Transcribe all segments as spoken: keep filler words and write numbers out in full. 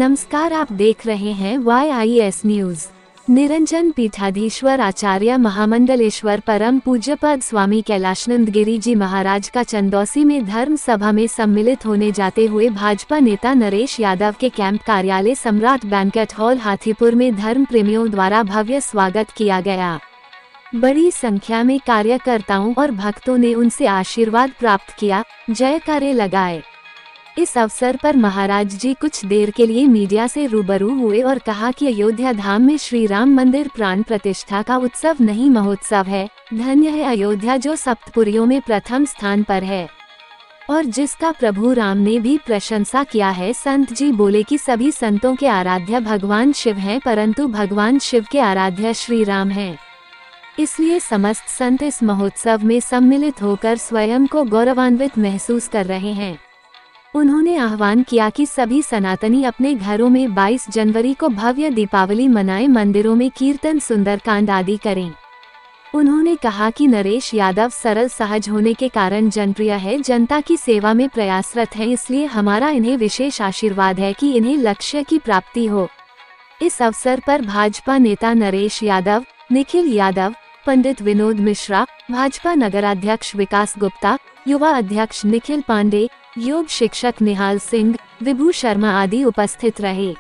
नमस्कार, आप देख रहे हैं Y I S news. Niranjan पीठाधीश्वर आचार्य महामंडलेश्वर परम पूज्यपद स्वामी कैलाशनंद गिरी जी महाराज का चंदौसी में धर्म सभा में सम्मिलित होने जाते हुए भाजपा नेता नरेश यादव के कैंप कार्यालय सम्राट बैंकेट हॉल हाथीपुर में धर्म प्रेमियों द्वारा भव्य स्वागत किया गया। बड़ी संख्या में कार्यकर्ताओं और भक्तों ने उनसे आशीर्वाद प्राप्त किया, जयकारे लगाए। इस अवसर पर महाराज जी कुछ देर के लिए मीडिया से रूबरू हुए और कहा कि अयोध्या धाम में श्री राम मंदिर प्राण प्रतिष्ठा का उत्सव नहीं महोत्सव है। धन्य है अयोध्या जो सप्तपुरियों में प्रथम स्थान पर है और जिसका प्रभु राम ने भी प्रशंसा किया है। संत जी बोले कि सभी संतों के आराध्य भगवान शिव हैं, परंतु भगवान शिव के आराध्य श्री राम हैं। इसलिए समस्त संत इस महोत्सव में सम्मिलित होकर स्वयं को गौरवान्वित महसूस कर रहे हैं। उन्होंने आह्वान किया कि सभी सनातनी अपने घरों में बाईस जनवरी को भव्य दीपावली मनाएं, मंदिरों में कीर्तन, सुंदरकांड आदि करें। उन्होंने कहा कि नरेश यादव सरल सहज होने के कारण जनप्रिय है, जनता की सेवा में प्रयासरत हैं, इसलिए हमारा इन्हें विशेष आशीर्वाद है कि इन्हें लक्ष्य की प्राप्ति हो। इस अवसर पर भाजपा नेता नरेश यादव, निखिल यादव, पंडित विनोद मिश्रा, भाजपा नगराध्यक्ष विकास गुप्ता, युवा अध्यक्ष निखिल पांडे, योग शिक्षक निहाल सिंह, विभू शर्मा आदि उपस्थित रहे।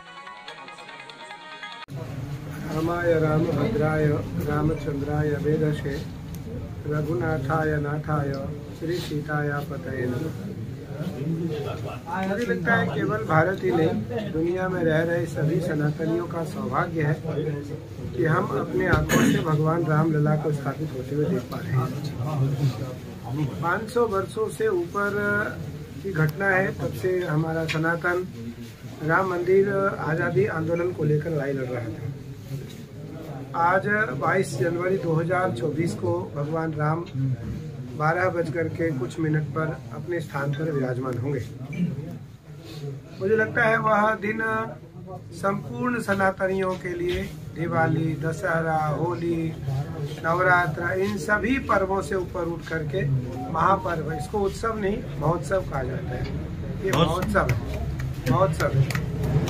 रामाय रामभद्राय रामचंद्राय वेदसे रघुनाथाय नाथाय श्री सीताय पतये नमः। मुझे लगता है केवल भारत ही नहीं, दुनिया में रह रहे सभी सनातनियों का सौभाग्य है कि हम अपने आंखों से भगवान रामलला को स्थापित होते हुए देख पा रहे हैं। पाँच सौ वर्षों से ऊपर की घटना है, तब से हमारा सनातन राम मंदिर आज़ादी आंदोलन को लेकर लड़ाई लड़ रहा था। आज बाईस जनवरी दो हज़ार चौबीस को भगवान राम बारह बजकर के कुछ मिनट पर अपने स्थान पर विराजमान होंगे। मुझे लगता है वह दिन संपूर्ण सनातनियों के लिए दिवाली, दशहरा, होली, नवरात्र, इन सभी पर्वों से ऊपर उठ करके महापर्व, इसको उत्सव नहीं महोत्सव कहा जाता है। ये महोत्सव है, महोत्सव है।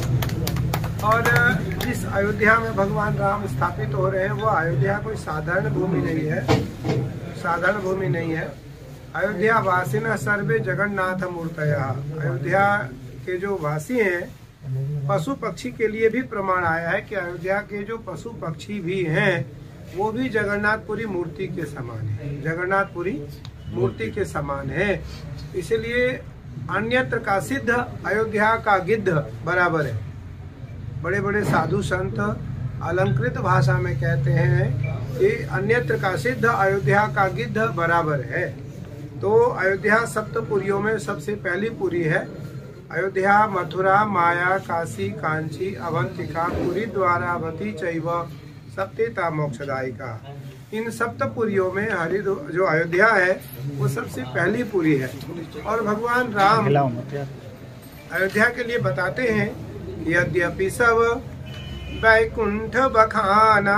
और जिस अयोध्या में भगवान राम स्थापित हो रहे हैं वो अयोध्या कोई साधारण भूमि नहीं है, साधारण भूमि नहीं है। अयोध्या वासिन सर्वे जगन्नाथ मूर्तया, अयोध्या के जो वासी हैं, पशु पक्षी के लिए भी प्रमाण आया है कि अयोध्या के जो पशु पक्षी भी हैं वो भी जगन्नाथपुरी मूर्ति के समान है, जगन्नाथपुरी मूर्ति के समान है। इसलिए अन्यत्र का सिद्ध अयोध्या का गिद्ध बराबर है। बड़े बड़े साधु संत अलंकृत भाषा में कहते हैं कि अन्यत्र का सिद्ध अयोध्या का गिद्ध बराबर है। तो अयोध्या सप्तपुरियों में सबसे पहली पुरी है। अयोध्या, मथुरा, माया, काशी, कांची, अवंतिका, पुरी, द्वारावती चैव सप्तेता मोक्षदायिका। इन सप्तपुरियों में हरि जो अयोध्या है वो सबसे पहली पुरी है। और भगवान राम अयोध्या के लिए बताते हैं, यद्यपि सब वैकुंठ बखाना,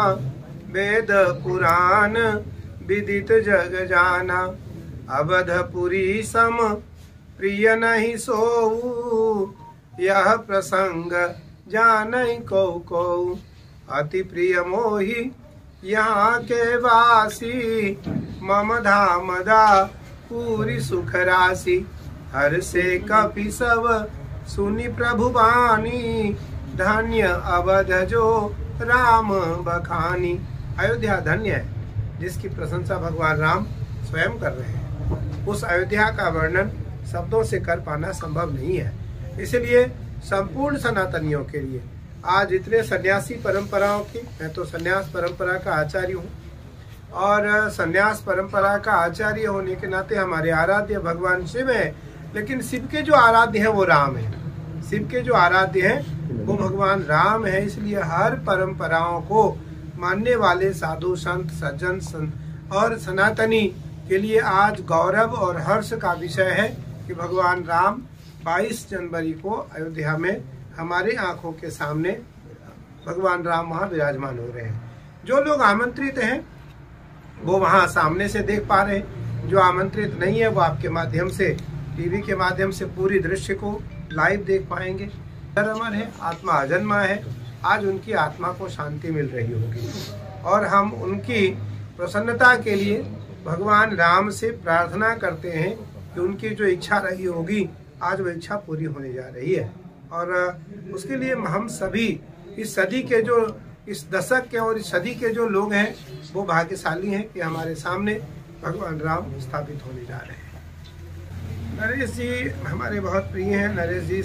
वेद पुराण विदित जग जाना, अवधपुरी सम प्रिय नहीं सोऊ, यह प्रसंग जानई को को, अति प्रिय मोहि यहाँ के वासी, मम धाम दा पूरी सुख राशि, हर से कपि सब सुनि प्रभु बानी, धन्य अवध जो राम बखानी। अयोध्या धन्य है जिसकी प्रशंसा भगवान राम स्वयं कर रहे हैं। उस अयोध्या का वर्णन शब्दों से कर पाना संभव नहीं है। इसलिए संपूर्ण सनातनियों के लिए आज इतने सन्यासी परंपराओं की, मैं तो सन्यास परंपरा का आचार्य हूँ और सन्यास परंपरा का आचार्य होने के नाते हमारे आराध्य भगवान शिव है, लेकिन शिव के जो आराध्य है वो राम है। शिव के जो आराध्य है वो भगवान राम है। इसलिए हर परंपराओं को मानने वाले साधु संत, सज्जन संत और सनातनी के लिए आज गौरव और हर्ष का विषय है कि भगवान राम बाईस जनवरी को अयोध्या में हमारे आंखों के सामने भगवान राम वहाँ विराजमान हो रहे हैं। जो लोग आमंत्रित हैं वो वहाँ सामने से देख पा रहे हैं, जो आमंत्रित नहीं है वो आपके माध्यम से, टीवी के माध्यम से पूरी दृश्य को लाइव देख पाएंगे। अमर है, आत्मा अजन्मा है। आज उनकी आत्मा को शांति मिल रही होगी और हम उनकी प्रसन्नता के लिए भगवान राम से प्रार्थना करते हैं कि उनकी जो इच्छा रही होगी आज वो इच्छा पूरी होने जा रही है। और उसके लिए हम सभी इस सदी के जो इस दशक के और इस सदी के जो लोग हैं वो भाग्यशाली हैं कि हमारे सामने भगवान राम स्थापित होने जा रहे हैं। नरेश जी हमारे बहुत प्रिय हैं। नरेश जी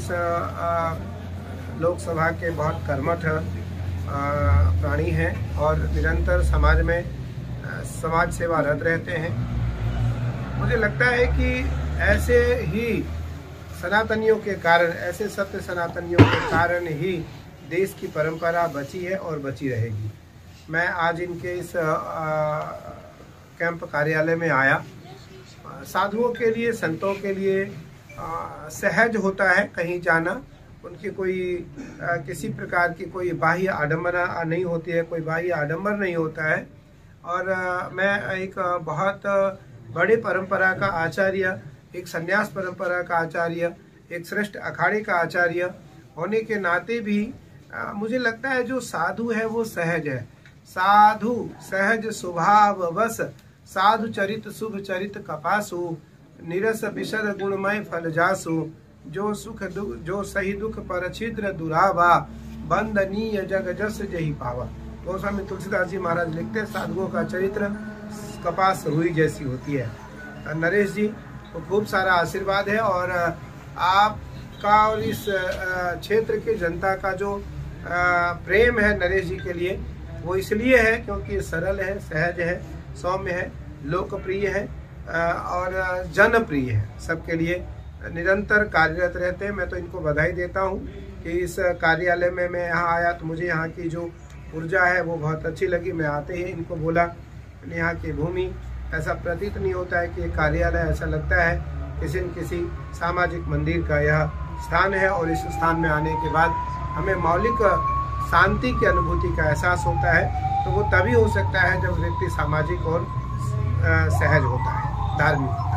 लोकसभा के बहुत कर्मठ प्राणी हैं और निरंतर समाज में समाज सेवारत रहते हैं। मुझे लगता है कि ऐसे ही सनातनियों के कारण, ऐसे सत्य सनातनियों के कारण ही देश की परंपरा बची है और बची रहेगी। मैं आज इनके इस कैंप कार्यालय में आया। साधुओं के लिए, संतों के लिए आ, सहज होता है कहीं जाना। उनकी कोई आ, किसी प्रकार की कोई बाह्य आडंबरा नहीं होती है, कोई बाह्य आडंबर नहीं होता है। और आ, मैं एक बहुत बड़े परंपरा का आचार्य, एक संन्यास परंपरा का आचार्य, एक श्रेष्ठ अखाड़े का आचार्य होने के नाते भी आ, मुझे लगता है जो साधु है वो सहज है। साधु सहज स्वभाव बस, साधु चरित शुभ चरित कपासु, निरस विशद गुणमय फल जासु, जो सुख दुख जो सही दुख पर छिद्र दुरावा, बंदनीय जग जस जही पावा। गोस्वामी तुलसीदास जी महाराज लिखते हैं साधुओं का चरित्र कपास रुई जैसी होती है। नरेश जी को खूब सारा आशीर्वाद है और आपका और इस क्षेत्र के जनता का जो प्रेम है नरेश जी के लिए वो इसलिए है क्योंकि सरल है, सहज है, सौम्य है, लोकप्रिय है और जनप्रिय है। सबके लिए निरंतर कार्यरत रहते हैं। मैं तो इनको बधाई देता हूँ कि इस कार्यालय में मैं यहाँ आया तो मुझे यहाँ की जो ऊर्जा है वो बहुत अच्छी लगी। मैं आते ही इनको बोला यहाँ की भूमि ऐसा प्रतीत नहीं होता है कि कार्यालय, ऐसा लगता है किसी न किसी सामाजिक मंदिर का यह स्थान है। और इस स्थान में आने के बाद हमें मौलिक शांति की अनुभूति का एहसास होता है। तो वो तभी हो सकता है जब व्यक्ति सामाजिक और सहज होता है, धार्मिक।